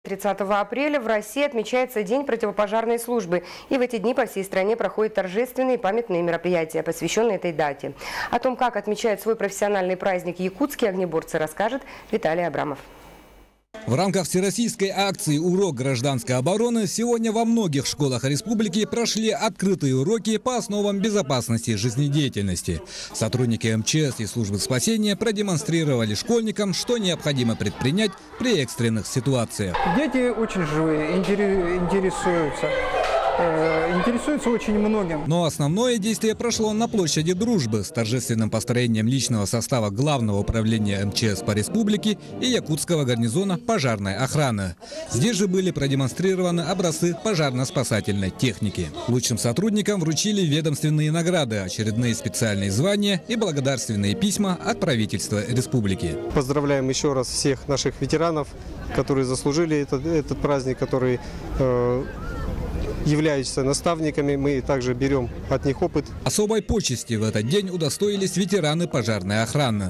30 апреля в России отмечается День противопожарной службы. И в эти дни по всей стране проходят торжественные и памятные мероприятия, посвященные этой дате. О том, как отмечают свой профессиональный праздник якутские огнеборцы, расскажет Виталий Абрамов. В рамках всероссийской акции «Урок гражданской обороны» сегодня во многих школах республики прошли открытые уроки по основам безопасности жизнедеятельности. Сотрудники МЧС и службы спасения продемонстрировали школьникам, что необходимо предпринять при экстренных ситуациях. Дети очень живые, интересуются очень многим. Но основное действие прошло на площади Дружбы с торжественным построением личного состава Главного управления МЧС по республике и Якутского гарнизона пожарной охраны. Здесь же были продемонстрированы образцы пожарно-спасательной техники. Лучшим сотрудникам вручили ведомственные награды, очередные специальные звания и благодарственные письма от правительства республики. Поздравляем еще раз всех наших ветеранов, которые заслужили этот праздник, которые являются наставниками, мы также берем от них опыт. Особой почести в этот день удостоились ветераны пожарной охраны.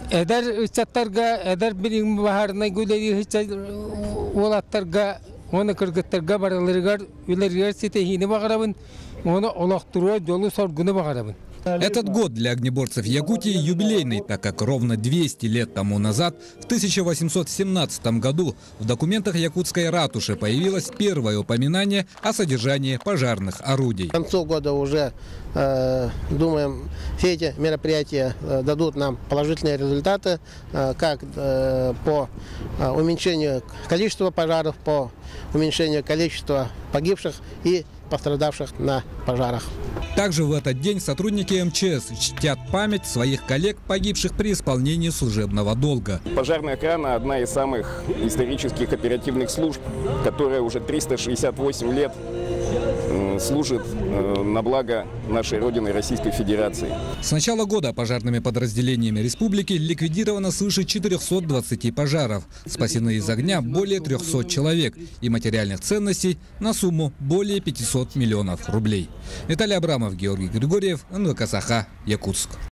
Этот год для огнеборцев Якутии юбилейный, так как ровно 200 лет тому назад, в 1817 году, в документах якутской ратуши появилось первое упоминание о содержании пожарных орудий. К концу года уже, думаем, все эти мероприятия дадут нам положительные результаты, как по уменьшению количества пожаров, по уменьшению количества погибших и пострадавших на пожарах. Также в этот день сотрудники МЧС чтят память своих коллег, погибших при исполнении служебного долга. Пожарная охрана – одна из самых исторических оперативных служб, которая уже 368 лет служит на благо нашей Родины Российской Федерации. С начала года пожарными подразделениями республики ликвидировано свыше 420 пожаров. Спасены из огня более 300 человек и материальных ценностей на сумму более 500 миллионов рублей. Виталий Абрамов, Георгий Григорьев, НВК Саха, Якутск.